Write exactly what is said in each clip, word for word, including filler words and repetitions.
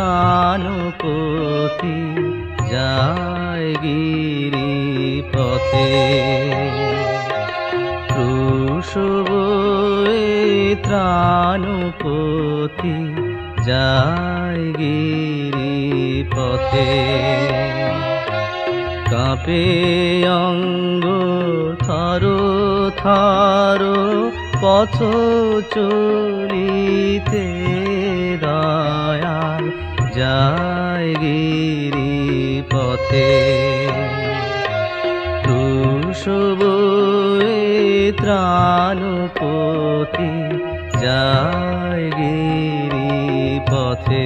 ত্রাণপতি যায় গিরি পথে ক্রুশবয়ে ত্রাণপতি যায় গিরি পথে কাঁপে অঙ্গ থারো থারো পথ চলিতে দয়াল যায় গিরি পথে ক্রুশবয়ে ত্রাণপতি যায় গিরি পথে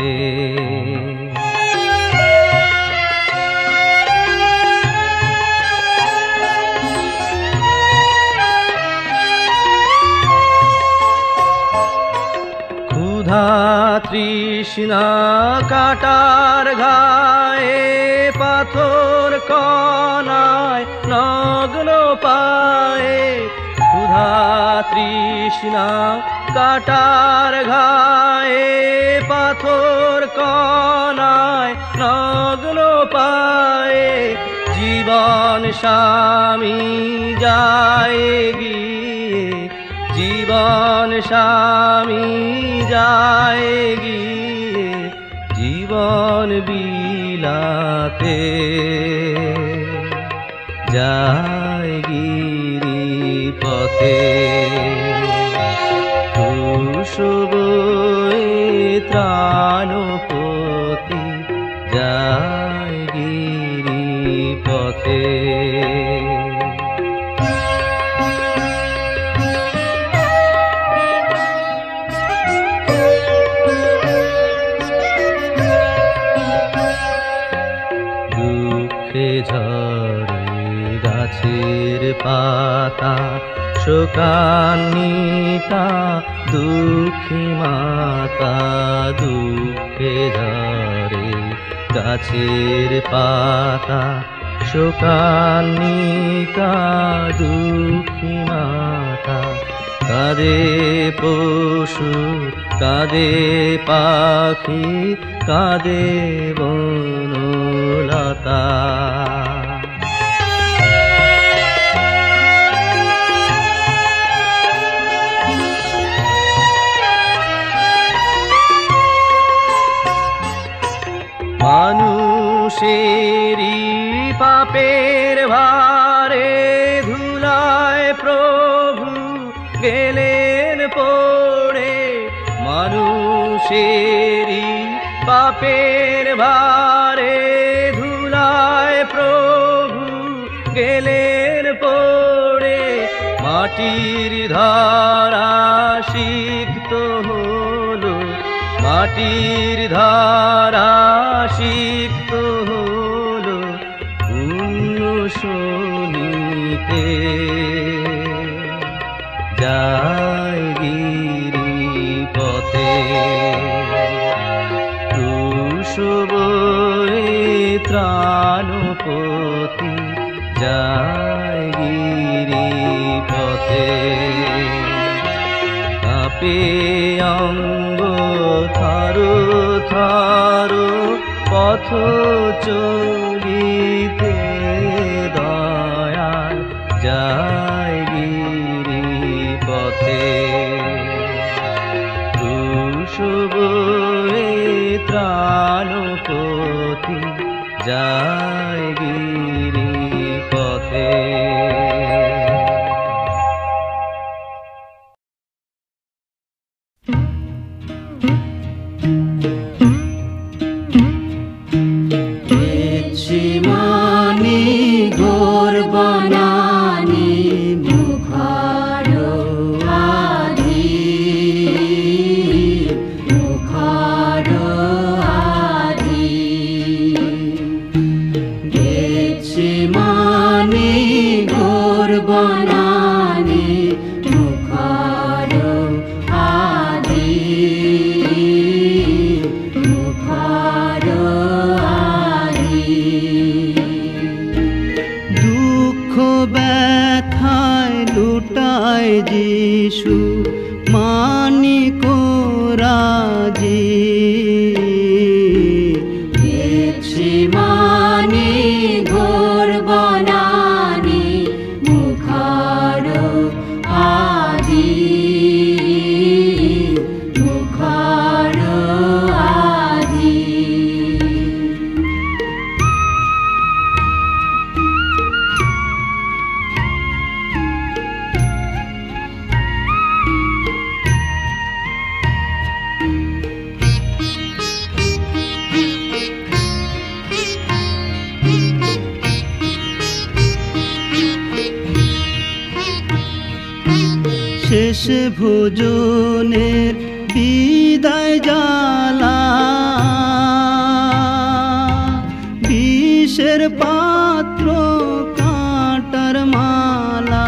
তৃষ্ণা কাটার ঘায়ে পাথর কণায় নগ্ন পায়ে ক্ষুধা তৃষ্ণা কাটার ঘায়ে পাথর কণায় নগ্ন পায়ে জীবন স্বামী যায় গিয়ে জীবন স্বামী যায় গিয়ে জীবন বিলাতে যায় গিরি পথে ক্রুশবয়ে ত্রাণপতি যায় গিরি পথে ঝরে গাছের পাতা শোকান্বিতা দুঃখী মাতা দুঃখে ঝরে গাছের পাতা শোকান্বিতা দুঃখী মাতা কাঁদে পশু কাঁদে পাখি কাঁদে বনলতা মানুষেরই পাপের ভারে ধুলায় প্রভু গেলেন পড়ে মানুষেরই পাপের ভারে ধুলায় প্রভু গেলেন পড়ে মাটির ধরা সিক্ত হলো মাটির ধরা সিক্ত হলো পুণ্য শোনিতে যায় গিরি পথে ক্রুশবয়ে ত্রাণপতি যায় গিরি পথে কাঁপে অঙ্গ থারো থারো পথ চলিতে দয়াল যায় গিরি পথে ক্রুশবয়ে ত্রাণপতি যায় গিরি পথে যিশু মানিক রাজি শেষ ভোজনের বিদায় জ্বালা বিষের পাত্র কাঁটার মালা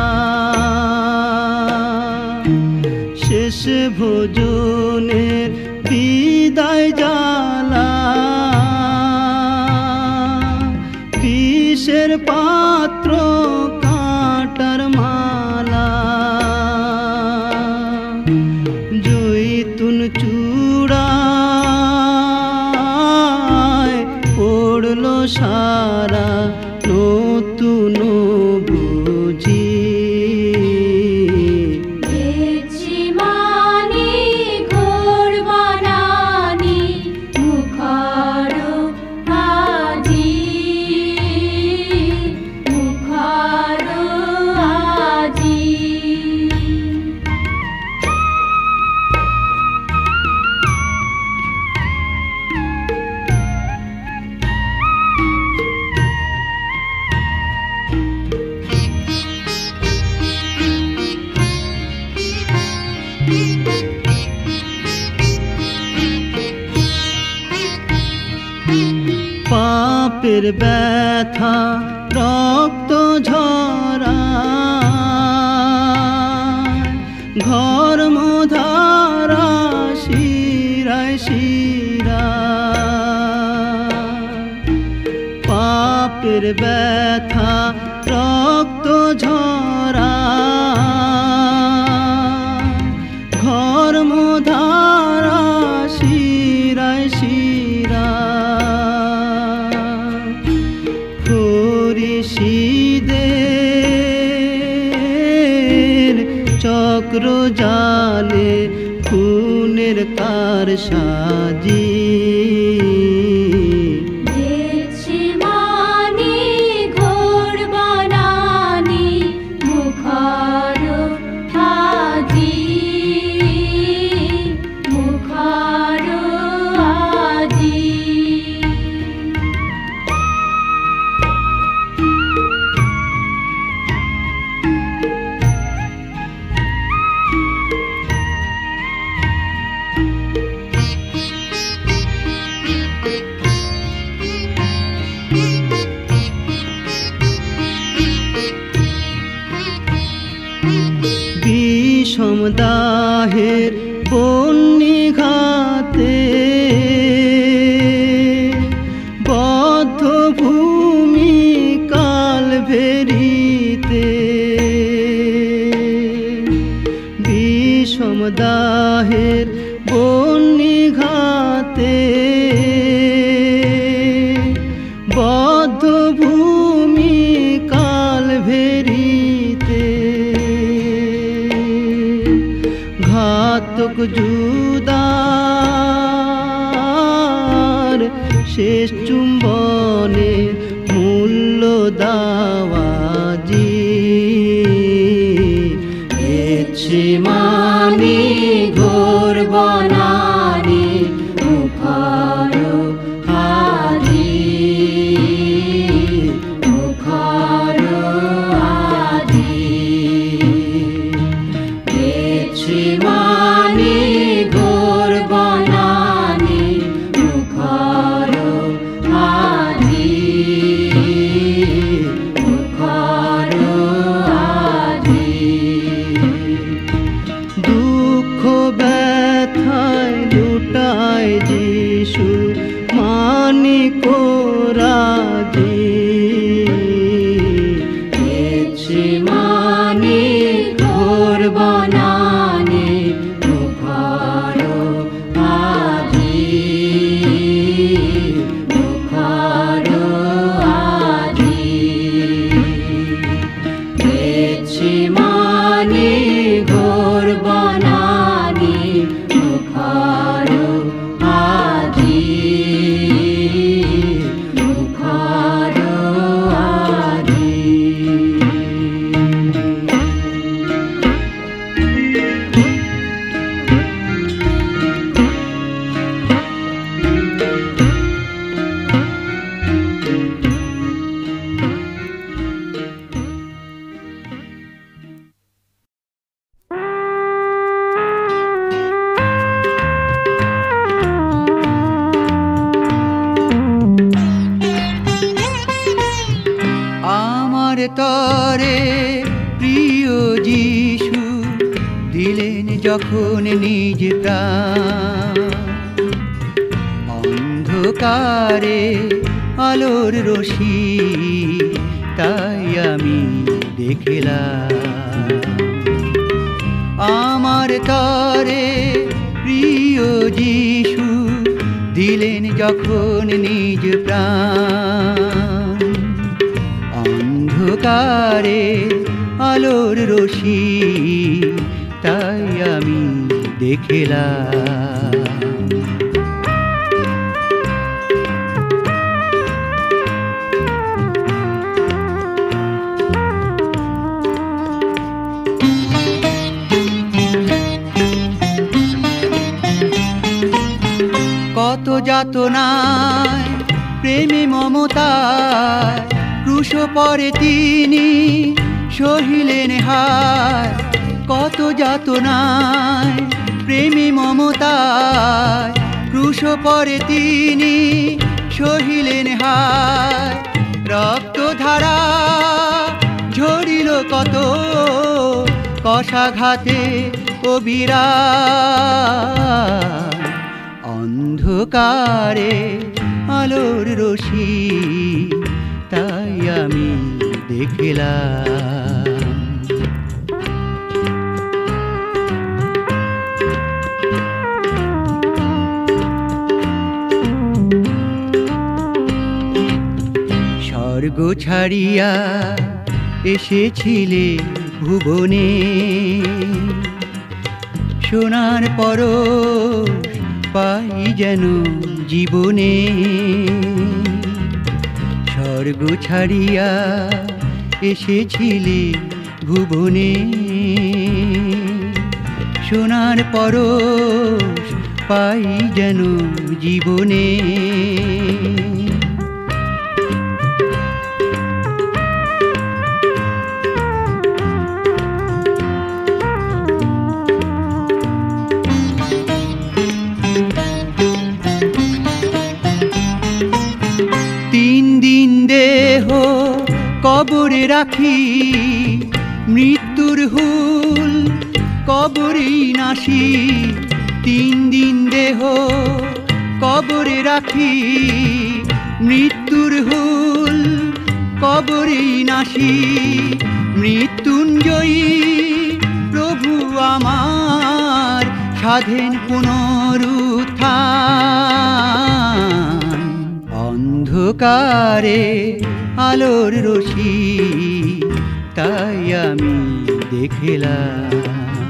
শেষ ভোজনের বিদায় জ্বালা বিষের পাত্র কাঁটার মালা জৈতুন চূড়ায় পড়লো সারা নতুন বুঝি পাপের ব্যথা রক্ত ঝরা ঘর্মধারা শিরায় শিরা পাপের ব্যথা রক্ত ঝরা ঘর্মধারা শিরায় শিরা ফরিসিদের চক্র জালে খুনের কার সাজি বিষম দাহের বন্যি ঘাতে বদ্ধ ভূমি কাল ভেরিতে বিষম দাহের বন্যি ঘাতে বদ্ধ ভূমি কাল ভেরিতে ঘাতক জুদার শেষ চুম্বনে মূল্য দাওয়াজি গেতসেমানি ঘোর বনানি মুখর আজি মুখর আজি গেতসেমানি ঘোর বনানি মুখর আজি মুখর আজি দুঃখ ব্যথায় লুটায় যিশু মানিক রাজি গেতসেমানি ঘোর বনানি মুখর আজি মুখর আজি গেতসেমানি ঘোর বনানি মুখর আজি তরে প্রিয় যিশু দিলেন যখন নিজ প্রাণ, অন্ধকারে আলোর রশি তাই আমি দেখলাম। আমার তরে প্রিয় যিশু দিলেন যখন নিজ প্রাণ, অন্ধকারে আলোর রশি তাই আমি দেখলাম। কত যাতনায় প্রেমে মমতায় ক্রুশ পরে তিনি সহিলেন হায়। কত যাতনায় প্রেমে মমতায় ক্রুশ পরে তিনি সহিলেন হায়। রক্তধারা ঝরিল কত কষাঘাতে অবিরাম, অন্ধকারে আলোর রশি তাই আমি দেখলাম। স্বর্গ ছাড়িয়া এসেছিলে ভুবনে, সোনার পরশ পাই যেন জীবনে। স্বর্গ ছাড়িয়া এসেছিলে ভুবনে, সোনার পরশ পাই যেন জীবনে। তিন দিন দেহ কবরে রাখি, মৃত্যুর হুল কবরে নাসি। তিন দিন দেহ কবরে রাখি, মৃত্যুর হুল কবরে নাসি। মৃত্যুঞ্জয়ী প্রভু আমার সাধেন পুনরুত্থান, অন্ধকারে আলোর রশি তাই আমি দেখলাম।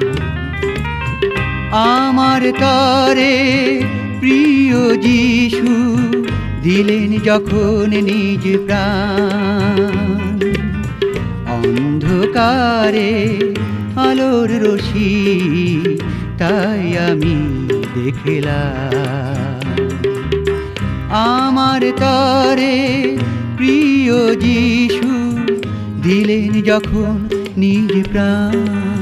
আমার তরে প্রিয় যিশু দিলেন যখন নিজ প্রাণ, অন্ধকারে আলোর রশি তাই আমি দেখলাম। আমার তরে প্রিয় যিশু দিলেন যখন নিজ প্রাণ।